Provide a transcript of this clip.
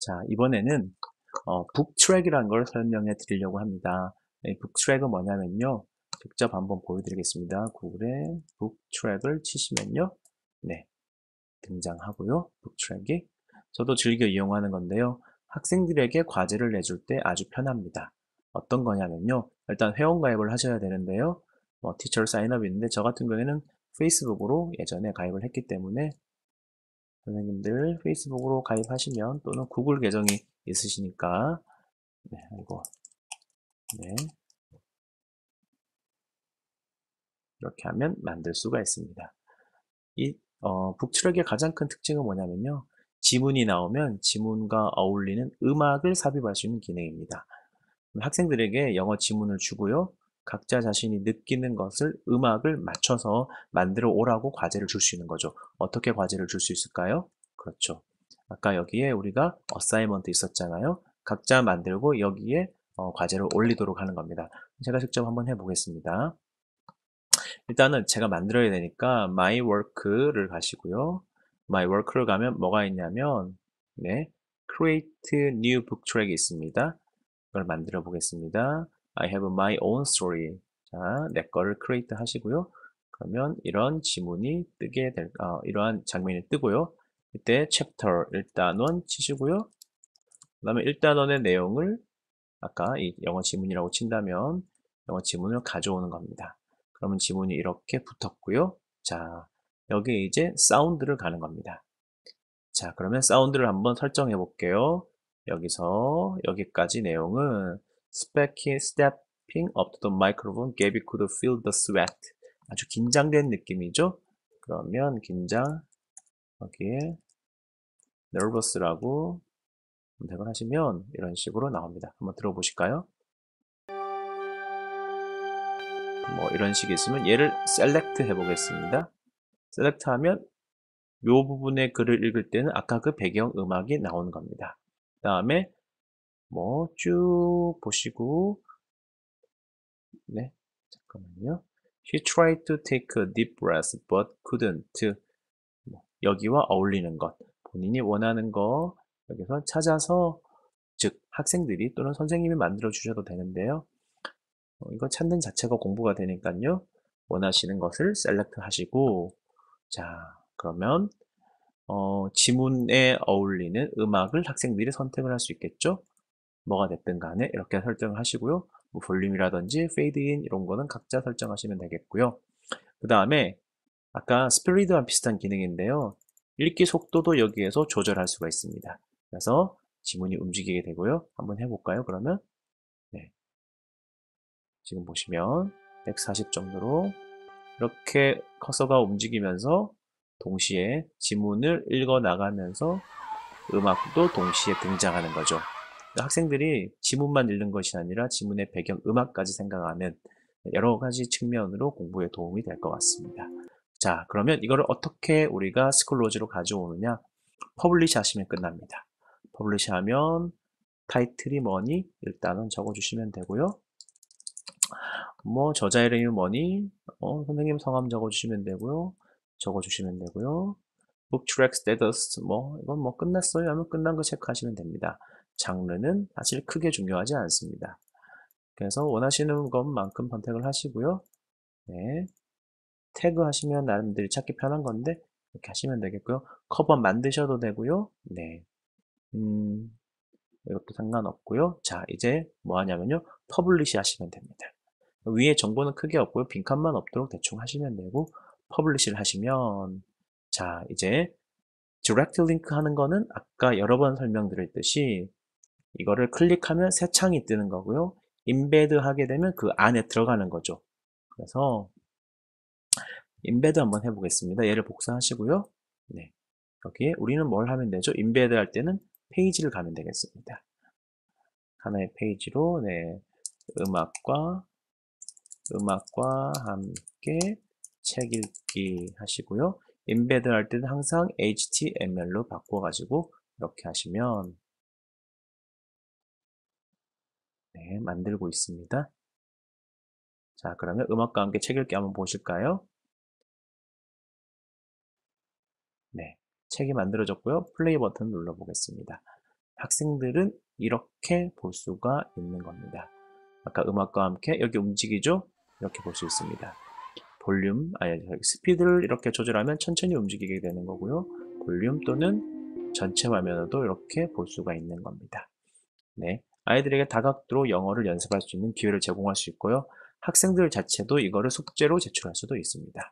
자, 이번에는 북트랙이라는 걸 설명해 드리려고 합니다. 이 북트랙은 뭐냐면요. 직접 한번 보여드리겠습니다. 구글에 북트랙을 치시면요. 네, 등장하고요. 북트랙이. 저도 즐겨 이용하는 건데요. 학생들에게 과제를 내줄 때 아주 편합니다. 어떤 거냐면요. 일단 회원가입을 하셔야 되는데요. 티처 사인업이 있는데 저 같은 경우에는 페이스북으로 예전에 가입을 했기 때문에 선생님들 페이스북으로 가입하시면 또는 구글 계정이 있으시니까 네, 아이고, 네, 이렇게 하면 만들 수가 있습니다. 이 북트랙의 가장 큰 특징은 뭐냐면요. 지문이 나오면 지문과 어울리는 음악을 삽입할 수 있는 기능입니다. 학생들에게 영어 지문을 주고요. 각자 자신이 느끼는 것을 음악을 맞춰서 만들어 오라고 과제를 줄 수 있는 거죠. 어떻게 과제를 줄 수 있을까요? 그렇죠. 아까 여기에 우리가 어사이먼트 있었잖아요. 각자 만들고 여기에 과제를 올리도록 하는 겁니다. 제가 직접 한번 해보겠습니다. 일단은 제가 만들어야 되니까 my work를 가시고요. my work를 가면 뭐가 있냐면 네, create new book track이 있습니다. 이걸 만들어 보겠습니다. I have my own story. 자, 내 거를 create 하시고요. 그러면 이런 지문이 뜨게 이러한 장면이 뜨고요. 이때 chapter 1단원 치시고요. 그 다음에 1단원의 내용을 아까 이 영어 지문이라고 친다면 영어 지문을 가져오는 겁니다. 그러면 지문이 이렇게 붙었고요. 자, 여기에 이제 사운드를 가는 겁니다. 자, 그러면 사운드를 한번 설정해 볼게요. 여기서 여기까지 내용은 stepping up to the microphone, Gabby could feel the sweat. 아주 긴장된 느낌이죠? 그러면 긴장, 여기에 nervous라고 검색을 하시면 이런 식으로 나옵니다. 한번 들어보실까요? 뭐 이런 식이 있으면 얘를 select 해보겠습니다. select 하면 이 부분의 글을 읽을 때는 아까 그 배경 음악이 나오는 겁니다. 그 다음에 뭐 쭉 보시고 네 잠깐만요. She tried to take a deep breath but couldn't. 여기와 어울리는 것, 본인이 원하는 거 여기서 찾아서 즉 학생들이 또는 선생님이 만들어 주셔도 되는데요. 이거 찾는 자체가 공부가 되니까요. 원하시는 것을 셀렉트 하시고 자 그러면 지문에 어울리는 음악을 학생들이 선택을 할 수 있겠죠. 뭐가 됐든 간에 이렇게 설정을 하시고요. 뭐 볼륨이라든지 페이드인 이런 거는 각자 설정하시면 되겠고요. 그 다음에 아까 스피리드와 비슷한 기능인데요. 읽기 속도도 여기에서 조절할 수가 있습니다. 그래서 지문이 움직이게 되고요. 한번 해볼까요? 그러면 네. 지금 보시면 140 정도로 이렇게 커서가 움직이면서 동시에 지문을 읽어 나가면서 음악도 동시에 등장하는 거죠. 학생들이 지문만 읽는 것이 아니라 지문의 배경 음악까지 생각하는 여러 가지 측면으로 공부에 도움이 될 것 같습니다. 자, 그러면 이거를 어떻게 우리가 스쿨로지로 가져오느냐? 퍼블리시 하시면 끝납니다. 퍼블리시 하면 타이틀이 뭐니? 일단은 적어주시면 되고요. 뭐 저자 이름이 뭐니? 선생님 성함 적어주시면 되고요. 적어주시면 되고요. book track status 이건 뭐 끝났어요 하면 끝난 거 체크하시면 됩니다. 장르는 사실 크게 중요하지 않습니다. 그래서 원하시는 것만큼 선택을 하시고요. 네. 태그 하시면 나름대로 찾기 편한 건데 이렇게 하시면 되겠고요. 커버 만드셔도 되고요. 네. 이것도 상관없고요. 자, 이제 뭐 하냐면요. 퍼블리시 하시면 됩니다. 위에 정보는 크게 없고요. 빈칸만 없도록 대충 하시면 되고 퍼블리시를 하시면 자, 이제 디렉트 링크 하는 거는 아까 여러 번 설명드렸듯이 이거를 클릭하면 새 창이 뜨는 거고요. 인베드 하게 되면 그 안에 들어가는 거죠. 그래서 인베드 한번 해보겠습니다. 얘를 복사하시고요. 네. 여기에 우리는 뭘 하면 되죠? 인베드 할 때는 페이지를 가면 되겠습니다. 하나의 페이지로 네. 음악과 함께 책 읽기 하시고요. 인베드 할 때는 항상 HTML로 바꿔가지고 이렇게 하시면 네, 만들고 있습니다. 자, 그러면 음악과 함께 책 읽기 한번 보실까요? 네, 책이 만들어졌고요. 플레이 버튼 눌러보겠습니다. 학생들은 이렇게 볼 수가 있는 겁니다. 아까 음악과 함께 여기 움직이죠? 이렇게 볼 수 있습니다. 스피드를 이렇게 조절하면 천천히 움직이게 되는 거고요. 볼륨 또는 전체 화면으로도 이렇게 볼 수가 있는 겁니다. 네, 아이들에게 다각도로 영어를 연습할 수 있는 기회를 제공할 수 있고요. 학생들 자체도 이거를 숙제로 제출할 수도 있습니다.